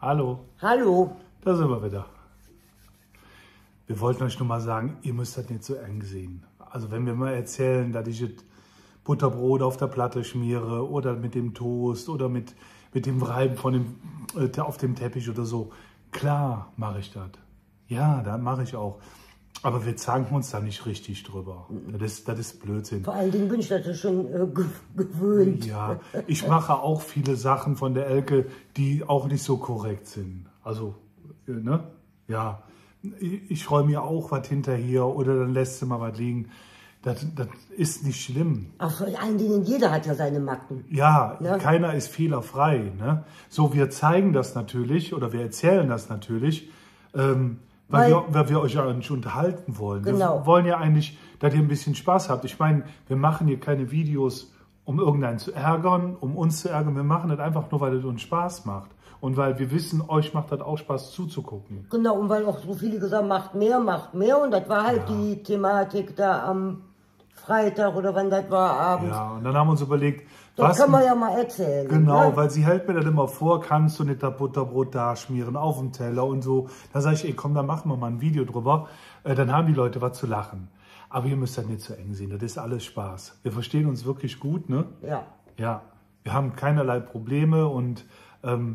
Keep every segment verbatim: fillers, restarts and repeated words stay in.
Hallo. Hallo. Da sind wir wieder. Wir wollten euch nur mal sagen, ihr müsst das nicht so eng sehen. Also wenn wir mal erzählen, dass ich das Butterbrot auf der Platte schmiere oder mit dem Toast oder mit, mit dem Reiben von dem, äh, auf dem Teppich oder so. Klar mache ich das. Ja, das mache ich auch. Aber wir zanken uns da nicht richtig drüber. Das ist, das ist Blödsinn. Vor allen Dingen bin ich das schon äh, gewöhnt. Ja, ich mache auch viele Sachen von der Elke, die auch nicht so korrekt sind. Also, ne? Ja, ich, ich räume mir auch was hinterher oder dann lässt sie mal was liegen. Das, das ist nicht schlimm. Ach, vor allen Dingen, jeder hat ja seine Macken. Ja, ne? Keiner ist fehlerfrei. Ne? So, wir zeigen das natürlich oder wir erzählen das natürlich, ähm, weil, weil, wir, weil wir euch ja nicht unterhalten wollen. Genau. Wir wollen ja eigentlich, dass ihr ein bisschen Spaß habt. Ich meine, wir machen hier keine Videos, um irgendeinen zu ärgern, um uns zu ärgern. Wir machen das einfach nur, weil es uns Spaß macht. Und weil wir wissen, euch macht das auch Spaß zuzugucken. Genau, und weil auch so viele gesagt haben, macht mehr, macht mehr. Und das war halt Ja. die Thematik da am Freitag oder wann das war, abends. Ja, und dann haben wir uns überlegt, das was... können wir ja mal erzählen. Genau, ne? weil sie hält mir das immer vor, kannst du nicht das Butterbrot da schmieren auf dem Teller und so. Da sage ich, ey, komm, da machen wir mal ein Video drüber. Äh, dann haben die Leute was zu lachen. Aber ihr müsst das nicht zu eng sehen, das ist alles Spaß. Wir verstehen uns wirklich gut, ne? Ja. Ja, wir haben keinerlei Probleme und ähm,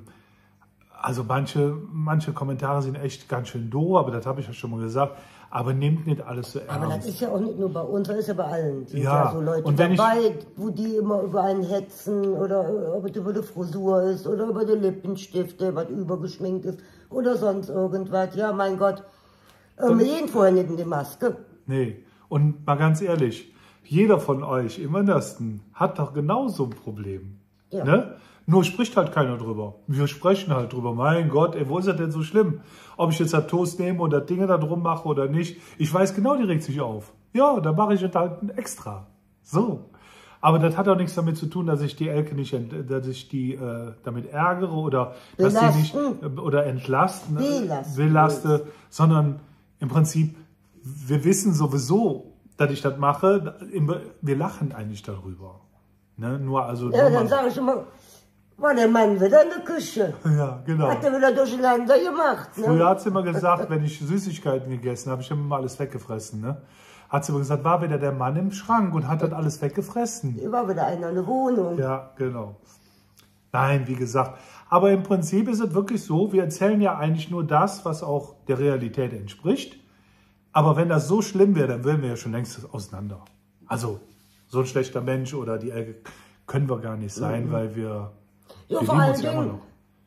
also manche, manche Kommentare sind echt ganz schön doof, aber das habe ich ja schon mal gesagt. Aber nehmt nicht alles so ernst. Aber das ist ja auch nicht nur bei uns, das ist ja bei allen. Sind Ja, ja so Leute und wenn ich- dabei, wo die immer über einen hetzen oder ob es über die Frisur ist oder über die Lippenstifte, was übergeschminkt ist oder sonst irgendwas. Ja, mein Gott, ähm, wir gehen vorher nicht in die Maske. Nee, und mal ganz ehrlich, jeder von euch im Innersten hat doch genauso ein Problem. Ja. Ne? Nur spricht halt keiner drüber. Wir sprechen halt drüber. Mein Gott, ey, wo ist das denn so schlimm? Ob ich jetzt das Toast nehme und das Ding da drum mache oder nicht. Ich weiß genau, die regt sich auf. Ja, dann mache ich das halt extra. So. Aber das hat auch nichts damit zu tun, dass ich die Elke nicht, ent, dass ich die äh, damit ärgere oder dass sie nicht Belasten. äh, oder entlasten, Belasten. belaste, sondern im Prinzip, wir wissen sowieso, dass ich das mache. Wir lachen eigentlich darüber. Ne? Nur also. Ja, nur dann mal, sage ich immer, war der Mann wieder in der Küche. ja, genau. Hat er wieder durcheinander gemacht. Ne? Früher hat sie immer gesagt, wenn ich Süßigkeiten gegessen habe, ich immer mal alles weggefressen. Ne? Hat sie immer gesagt, war wieder der Mann im Schrank und hat das alles weggefressen. Hier war wieder einer in der Wohnung. Ja, genau. Nein, wie gesagt. Aber im Prinzip ist es wirklich so, wir erzählen ja eigentlich nur das, was auch der Realität entspricht. Aber wenn das so schlimm wäre, dann wären wir ja schon längst auseinander. Also, so ein schlechter Mensch oder die Elke können wir gar nicht sein, mhm. weil wir, Ja, wir vor lieben allen uns ja immer Dingen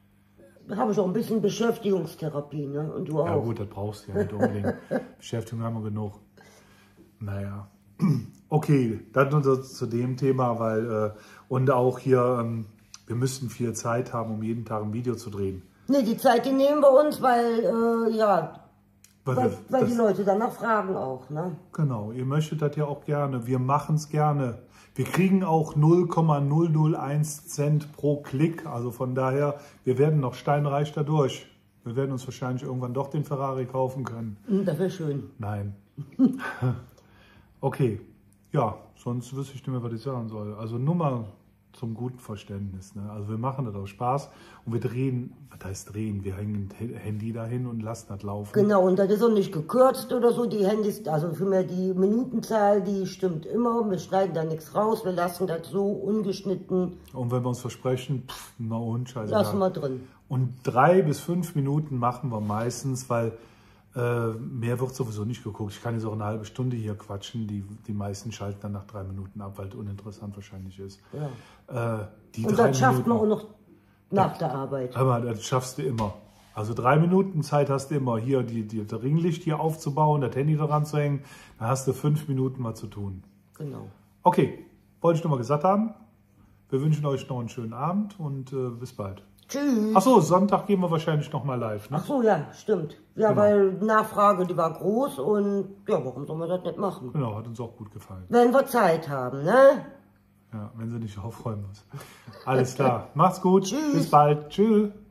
noch. habe ich auch ein bisschen Beschäftigungstherapie, ne? Und du auch. Ja gut, das brauchst du ja nicht unbedingt. Beschäftigung haben wir genug. Naja. Okay, dann nur zu dem Thema, weil, äh, und auch hier, ähm, wir müssten viel Zeit haben, um jeden Tag ein Video zu drehen. Ne, die Zeit, die nehmen wir uns, weil, äh, ja, Weil, weil, wir, weil das, die Leute danach fragen auch, ne? Genau, ihr möchtet das ja auch gerne. Wir machen es gerne. Wir kriegen auch null Komma null null eins Cent pro Klick. Also von daher, wir werden noch steinreich dadurch. Wir werden uns wahrscheinlich irgendwann doch den Ferrari kaufen können. Hm, das wäre schön. Nein. Okay. Ja, sonst wüsste ich nicht mehr, was ich sagen soll. Also nur mal zum guten Verständnis. Ne? Also wir machen das aus Spaß und wir drehen, was heißt drehen? Wir hängen ein Handy dahin und lassen das laufen. Genau, und das ist auch nicht gekürzt oder so. Die Handys, also für mich die Minutenzahl, die stimmt immer. Wir schneiden da nichts raus, wir lassen das so ungeschnitten. Und wenn wir uns versprechen, pff, na und, scheiße. Lassen wir drin. Und drei bis fünf Minuten machen wir meistens, weil äh, mehr wird sowieso nicht geguckt. Ich kann jetzt auch eine halbe Stunde hier quatschen. Die, die meisten schalten dann nach drei Minuten ab, weil es uninteressant wahrscheinlich ist. Ja. Äh, die Und drei das schafft Minuten, man auch noch nach der Arbeit. Aber das schaffst du immer. Also drei Minuten Zeit hast du immer, hier die, die, das Ringlicht hier aufzubauen, das Handy daran zu hängen. Dann hast du fünf Minuten mal zu tun. Genau. Okay, wollte ich nur mal gesagt haben. Wir wünschen euch noch einen schönen Abend und äh, bis bald. Tschüss. Achso, Sonntag gehen wir wahrscheinlich noch mal live, ne? Ach so, ja, stimmt. Ja, Genau. weil Nachfrage, die war groß und ja, warum soll man das nicht machen? Genau, hat uns auch gut gefallen. Wenn wir Zeit haben, ne? Ja, wenn sie nicht aufräumen muss. Alles klar. Macht's gut. Tschüss. Bis bald. Tschüss.